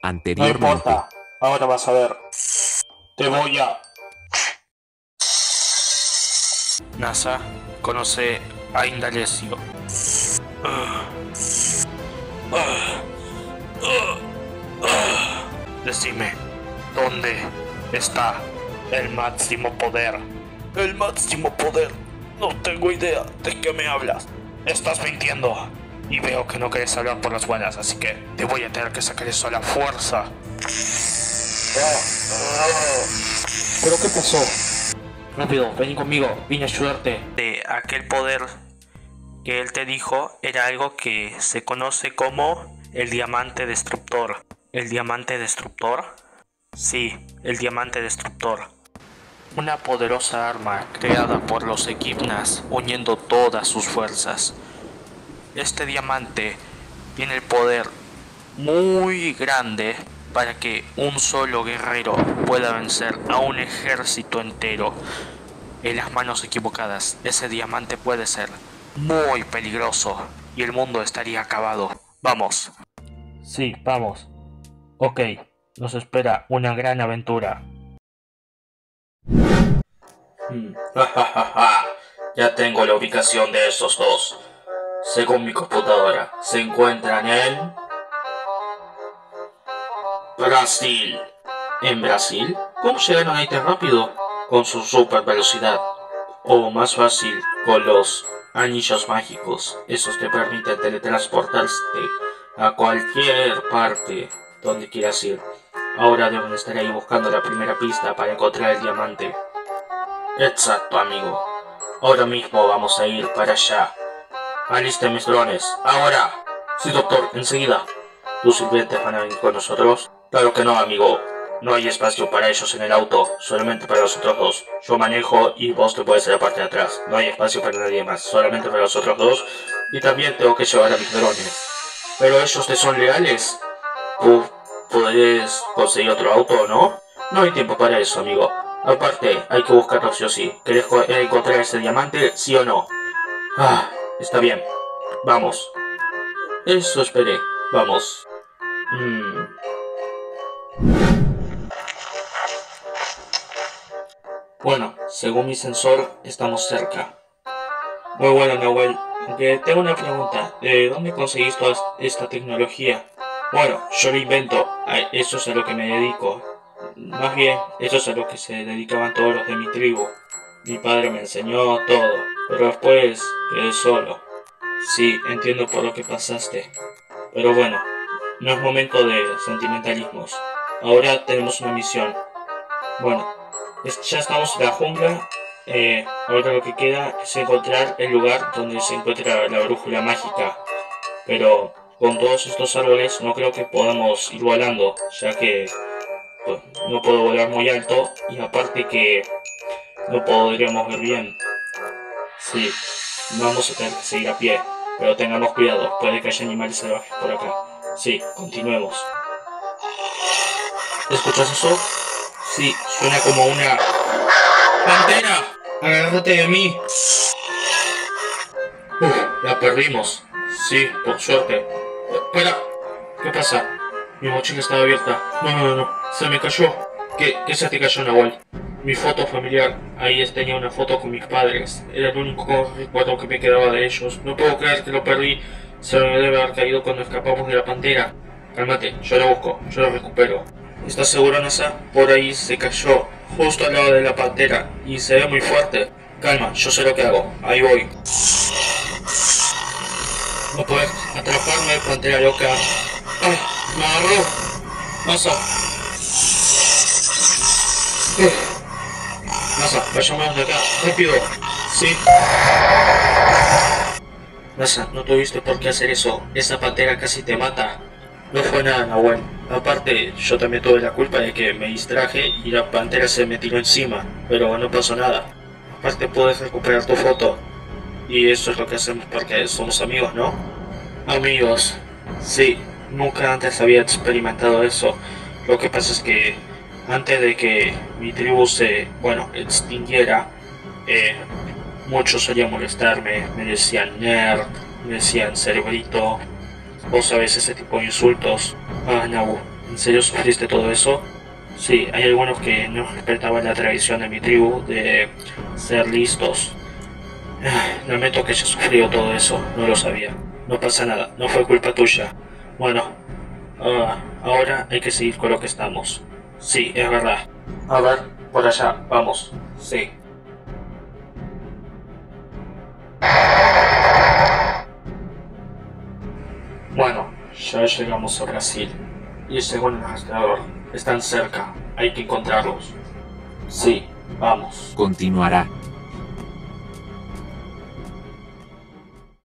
No anteriormente. importa, ahora vas a ver. Te voy a... NASA conoce a Indalecio. Decime, ¿dónde está el máximo poder? ¿El máximo poder? No tengo idea de qué me hablas. Estás mintiendo. Y veo que no quieres hablar por las buenas, así que te voy a tener que sacar eso a la fuerza. ¿Pero qué pasó? Rápido, vení conmigo, vine a ayudarte. De aquel poder que él te dijo era algo que se conoce como el diamante destructor. ¿El diamante destructor? Sí, el diamante destructor. Una poderosa arma creada por los Equipnas uniendo todas sus fuerzas. Este diamante tiene el poder muy grande para que un solo guerrero pueda vencer a un ejército entero. En las manos equivocadas, ese diamante puede ser muy peligroso y el mundo estaría acabado. Vamos. Sí, vamos. Ok, nos espera una gran aventura. Ya tengo la ubicación de esos dos. Según mi computadora, se encuentran en Brasil. ¿En Brasil? ¿Cómo llegaron ahí tan rápido? Con su super velocidad. O más fácil, con los anillos mágicos. Esos te permiten teletransportarte a cualquier parte donde quieras ir. Ahora deben estar ahí buscando la primera pista para encontrar el diamante. Exacto, amigo. Ahora mismo vamos a ir para allá. Alisten mis drones. Ahora. Sí, doctor, enseguida. ¿Tus sirvientes van a venir con nosotros? Claro que no, amigo. No hay espacio para ellos en el auto, solamente para los otros dos. Yo manejo y vos te puedes ir a la parte de atrás. No hay espacio para nadie más, solamente para los otros dos. Y también tengo que llevar a mis drones. ¿Pero ellos te son leales? ¿Tú podés conseguir otro auto, no? No hay tiempo para eso, amigo. Aparte, hay que buscarlo sí o sí. ¿Querés encontrar ese diamante, sí o no? Ah, está bien. Vamos. Eso esperé. Vamos. Bueno, según mi sensor, estamos cerca. Muy bueno, Nahuel. Aunque tengo una pregunta. ¿De dónde conseguís toda esta tecnología? Bueno, yo lo invento. Eso es a lo que me dedico. Más bien, eso es a lo que se dedicaban todos los de mi tribu. Mi padre me enseñó todo, pero después quedé solo. Sí, entiendo por lo que pasaste. Pero bueno, no es momento de sentimentalismos. Ahora tenemos una misión. Bueno, ya estamos en la jungla. Ahora lo que queda es encontrar el lugar donde se encuentra la brújula mágica. Pero con todos estos árboles no creo que podamos ir volando, ya que pues, no puedo volar muy alto y aparte que no podríamos ver bien. Sí, vamos a tener que seguir a pie, pero tengamos cuidado, puede que haya animales salvajes por acá. Sí, continuemos. ¿Escuchas eso? Sí, suena como una... ¡Pantera! ¡Agárrate de mí! La perdimos. Sí, por suerte. Espera, ¿qué pasa? Mi mochila estaba abierta. No. Se me cayó. ¿Qué se te cayó, Nahuel? Mi foto familiar. Ahí tenía una foto con mis padres. Era el único recuerdo que me quedaba de ellos. No puedo creer que lo perdí. Se me debe haber caído cuando escapamos de la pantera. Cálmate, yo lo busco, yo lo recupero. ¿Estás seguro, Nasa? Por ahí se cayó, justo al lado de la pantera, y se ve muy fuerte. Calma, yo sé lo que hago. Ahí voy. No puedes atraparme, pantera loca. ¡Ay! ¡Me agarró! Nasa. Nasa, vayamos de acá. ¡Rápido! Sí. Nasa, no tuviste por qué hacer eso. Esa pantera casi te mata. No fue nada, Nahuel. Aparte, yo también tuve la culpa de que me distraje y la pantera se me tiró encima. Pero no pasó nada. Aparte, puedes recuperar tu foto. Y eso es lo que hacemos porque somos amigos, ¿no? Amigos. Sí, nunca antes había experimentado eso. Lo que pasa es que antes de que mi tribu se, extinguiera, muchos solían molestarme. Me decían nerd, me decían cerebrito. Vos sabés ese tipo de insultos. Ah, no, ¿En serio sufriste todo eso? Sí, hay algunos que no respetaban la tradición de mi tribu de ser listos. Lamento que hayas sufrido todo eso, no lo sabía. No pasa nada, no fue culpa tuya. Bueno, ahora hay que seguir con lo que estamos. Sí, es verdad. A ver, por allá, vamos. Sí. Bueno, ya llegamos a Brasil. Y según el rastreador, están cerca. Hay que encontrarlos. Sí, vamos. Continuará.